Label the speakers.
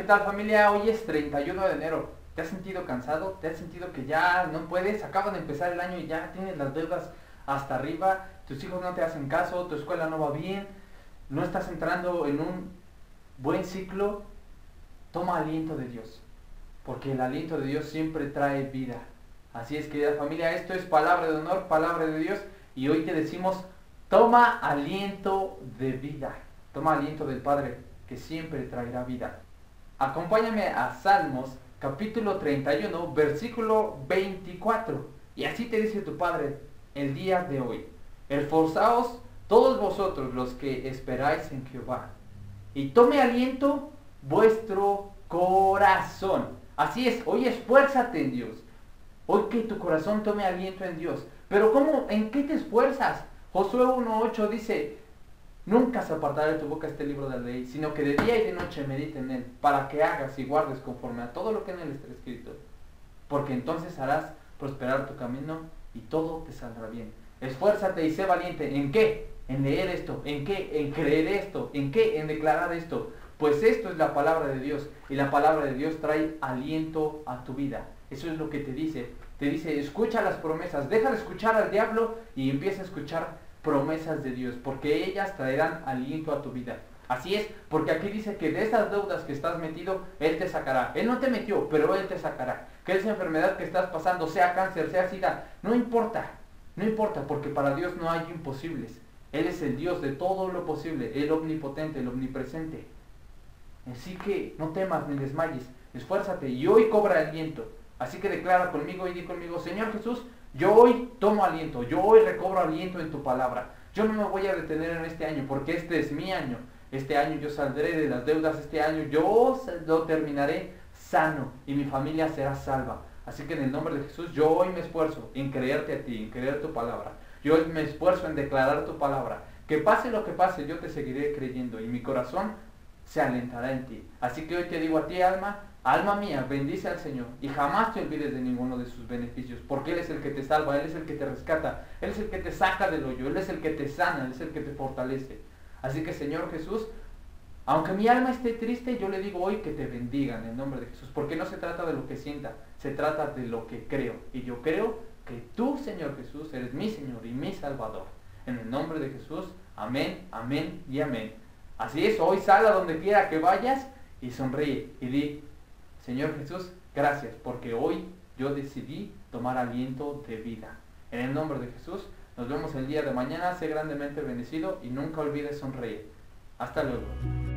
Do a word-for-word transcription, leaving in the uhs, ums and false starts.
Speaker 1: tal, familia? Hoy es treinta y uno de enero. ¿Te has sentido cansado? ¿Te has sentido que ya no puedes? Acaba de empezar el año y ya tienes las deudas hasta arriba. Tus hijos no te hacen caso, tu escuela no va bien, no estás entrando en un buen ciclo. Toma aliento de Dios, porque el aliento de Dios siempre trae vida. Así es, querida familia, esto es palabra de honor, palabra de Dios, y hoy te decimos, toma aliento de vida, toma aliento del Padre, que siempre traerá vida. Acompáñame a Salmos, capítulo treinta y uno, versículo veinticuatro, y así te dice tu Padre el día de hoy: esforzaos todos vosotros los que esperáis en Jehová, y tome aliento vuestro corazón. Así es, hoy esfuérzate en Dios. Hoy que tu corazón tome aliento en Dios. Pero ¿cómo? ¿En qué te esfuerzas? Josué uno ocho dice: nunca se apartará de tu boca este libro de la ley, sino que de día y de noche medita en él, para que hagas y guardes conforme a todo lo que en él está escrito. Porque entonces harás prosperar tu camino y todo te saldrá bien. Esfuérzate y sé valiente. ¿En qué? En leer esto. ¿En qué? En creer esto. ¿En qué? En declarar esto. Pues esto es la palabra de Dios, y la palabra de Dios trae aliento a tu vida. Eso es lo que te dice. Te dice, escucha las promesas, deja de escuchar al diablo y empieza a escuchar promesas de Dios, porque ellas traerán aliento a tu vida. Así es, porque aquí dice que de esas deudas que estás metido, Él te sacará. Él no te metió, pero Él te sacará. Que esa enfermedad que estás pasando, sea cáncer, sea sida, no importa, no importa, porque para Dios no hay imposibles. Él es el Dios de todo lo posible, el omnipotente, el omnipresente. Así que no temas ni desmayes, esfuérzate y hoy cobra aliento. Así que declara conmigo y di conmigo: Señor Jesús, yo hoy tomo aliento, yo hoy recobro aliento en tu palabra. Yo no me voy a detener en este año, porque este es mi año. Este año yo saldré de las deudas, este año yo lo terminaré sano y mi familia será salva. Así que en el nombre de Jesús, yo hoy me esfuerzo en creerte a ti, en creer tu palabra. Yo hoy me esfuerzo en declarar tu palabra. Que pase lo que pase, yo te seguiré creyendo y mi corazón se alentará en ti. Así que hoy te digo a ti, alma, alma mía, bendice al Señor y jamás te olvides de ninguno de sus beneficios, porque Él es el que te salva, Él es el que te rescata, Él es el que te saca del hoyo, Él es el que te sana, Él es el que te fortalece. Así que, Señor Jesús, aunque mi alma esté triste, yo le digo hoy que te bendiga en el nombre de Jesús, porque no se trata de lo que sienta, se trata de lo que creo. Y yo creo que tú, Señor Jesús, eres mi Señor y mi Salvador. En el nombre de Jesús, amén, amén y amén. Así es, hoy sal a donde quiera que vayas y sonríe y di: Señor Jesús, gracias, porque hoy yo decidí tomar aliento de vida. En el nombre de Jesús, nos vemos el día de mañana. Sé grandemente bendecido y nunca olvides sonreír. Hasta luego.